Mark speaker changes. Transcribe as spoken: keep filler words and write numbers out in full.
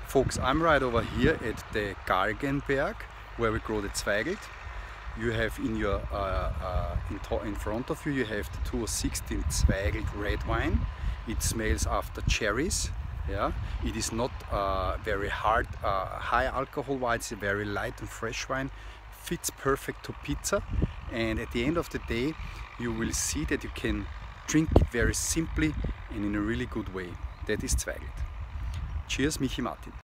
Speaker 1: Folks, I'm right over here at the Galgenberg where we grow the Zweigelt. You have in your uh, uh, in, in front of you you have the two sixteen Zweigelt red wine. It smells after cherries. Yeah, it is not uh, very hard, uh, high alcohol wine. It's a very light and fresh wine. Fits perfect to pizza, and at the end of the day you will see that you can drink it very simply and in a really good way. That is Zweigelt. Cheers, Michi Martin.